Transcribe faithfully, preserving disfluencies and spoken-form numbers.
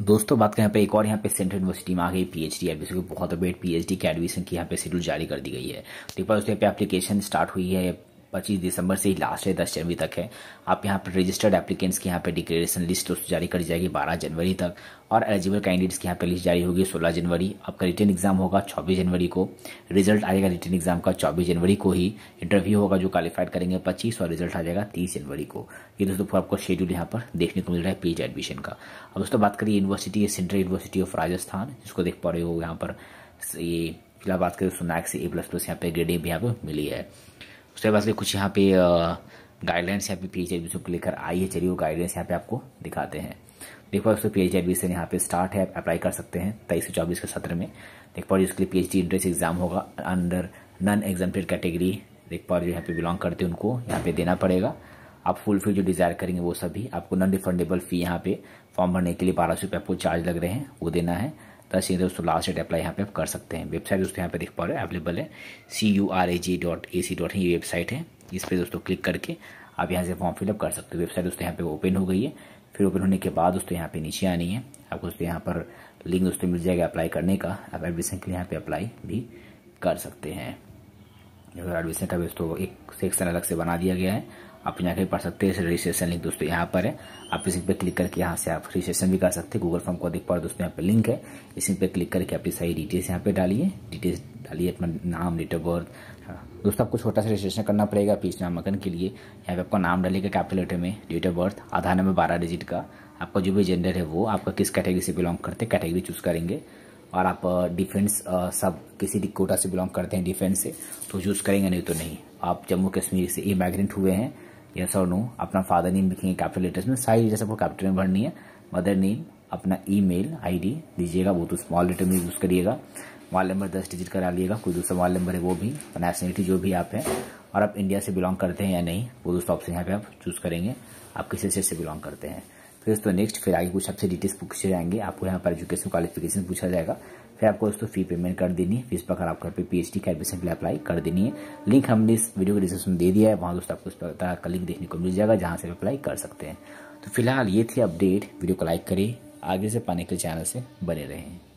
दोस्तों बात करें यहाँ पे एक और यहाँ पे सेंट्रल यूनिवर्सिटी में आ गई पीएचडी एडमिशन को बहुत अपडेट पीएचडी के एडमिशन की यहाँ पे शेड्यूल जारी कर दी गई है। तो एक बार उसके पे एप्लीकेशन स्टार्ट हुई है पच्चीस दिसंबर से ही लास्ट है दस जनवरी तक है। आप यहाँ पे रजिस्टर्ड एप्लीकेंट्स की यहाँ पे डिक्लेरेशन लिस्ट जारी कर जाएगी बारह जनवरी तक और एलिजिबल कैंडिडेट्स की यहाँ पे लिस्ट जारी होगी सोलह जनवरी। आपका रिटर्न एग्जाम होगा चौबीस जनवरी को, रिजल्ट आएगा रिटर्न एग्जाम का चौबीस जनवरी को ही। इंटरव्यू होगा जो क्वालिफाइड करेंगे पच्चीस और रिजल्ट आ जाएगा तीस जनवरी को। ये दोस्तों आपको शेड्यूल यहाँ पर देखने को मिल रहा है पीजी एडमिशन का। अब दोस्तों बात करिए university central university of Rajasthan, जिसको देख पा रहे हो यहाँ पर ये फिलहाल बात करें दोस्तों नैक से ए प्लस प्लस यहाँ पे ग्रेडिंग भी यहाँ पे मिली है। उसके बाद से कुछ यहाँ पे गाइडलाइंस यहाँ पे पीएचडी एडमिशन को लेकर आई है। चलिए वो गाइडलाइंस यहाँ पे आपको दिखाते हैं। देख पाओ दोस्तों पीएचडी एडमिशन यहाँ पे स्टार्ट है, अप्लाई कर सकते हैं तेईस से चौबीस के सत्र में। देख पाओ इसके लिए पीएचडी एंट्रेंस एग्जाम होगा अंडर नॉन एग्जाम्प्टेड कैटेगरी। देख पाओ जो यहाँ पे बिलोंग करते हैं उनको यहाँ पे देना पड़ेगा। आप फुल फी जो डिजायर करेंगे वो सभी आपको नॉन रिफंडेबल फी यहाँ पे फॉर्म भरने के लिए बारह सौ रुपये आपको चार्ज लग रहे हैं वो देना है। दस दोस्तों लास्ट डेट अप्लाई यहाँ पे आप कर सकते हैं। वेबसाइट दोस्तों यहाँ पे देख पा रहे हैं अवेलेबल है C U R A J dot A C dot in ये वेबसाइट है। इस पर दोस्तों क्लिक करके आप यहाँ से फॉर्म फिलअप कर सकते हो। वेबसाइट दोस्तों यहाँ पे ओपन हो गई है। फिर ओपन होने के बाद दोस्तों यहाँ पे नीचे आनी है, आपको दोस्तों यहाँ पर लिंक दोस्तों मिल जाएगा अप्लाई करने का। आप एडमिशन के लिए यहाँ पे अप्लाई भी कर सकते हैं। एडमिशन का दोस्तों एक सेक्शन अलग से बना दिया गया है, आप यहाँ पे पढ़ सकते हैं। रजिस्ट्रेशन लिंक दोस्तों यहाँ पर है, आप इसी पे क्लिक करके यहाँ से आप रजिस्ट्रेशन भी कर सकते हैं। गूगल फॉर्म को देख पा रहे दोस्तों यहाँ पे लिंक है, इसी पे क्लिक करके अपनी सारी डिटेल्स यहाँ पे डालिए। डिटेल्स डालिए अपना नाम, डेट ऑफ बर्थ। दोस्तों आपको छोटा सा रजिस्ट्रेशन करना पड़ेगा पीएचडी नामांकन के लिए। यहाँ पे आपका नाम डालेगा कैपिटल लेटर में, date of birth, Aadhaar number बारह डिजिट का, आपका जो भी जेंडर है वो, आपका किस कैटेगरी से बिलोंग करते हैं कैटेगरी चूज करेंगे। और आप डिफेंस सब किसी कोटा से बिलोंग करते हैं डिफेंस से तो चूज करेंगे, नहीं तो नहीं। आप जम्मू कश्मीर से इमिग्रेंट हुए हैं यस और नो। अपना फादर नेम लिखेंगे कैपिटल लेटर्स में, सारी डिटेल्स आपको कैपिटल में भरनी है। मदर नेम, अपना ईमेल आईडी दीजिएगा वो तो स्मॉल लेटर में यूज करिएगा। मोबाइल नंबर दस डिजिट का डालिएगा, कोई दूसरा मोबाइल नंबर है वो भी, नेशनलिटी जो भी आप हैं और आप इंडिया से बिलोंग करते हैं या नहीं वो दोस्तों ऑप्शन यहाँ पे आप चूज करेंगे, आप किस स्टेट से बिलोंग करते हैं। फिर दोस्तों नेक्स्ट फिर आगे कुछ आपसे डिटेल्स पूछे जाएंगे, आपको यहाँ पर एजुकेशन क्वालिफिकेशन पूछा जाएगा। फिर आपको दोस्तों फी पेमेंट कर देनी है, फीस पर आपको पे पीएचडी का एडमिशन के लिए अप्लाई कर देनी है। लिंक हमने इस वीडियो के डिस्क्रिप्शन में दे दिया है, वहाँ दोस्तों आपको इस प्रकार का लिंक देखने को मिल जाएगा जहाँ से अप्लाई कर सकते हैं। तो फिलहाल ये थी अपडेट, वीडियो को लाइक करें, आगे से पाने के लिए चैनल से बने रहें।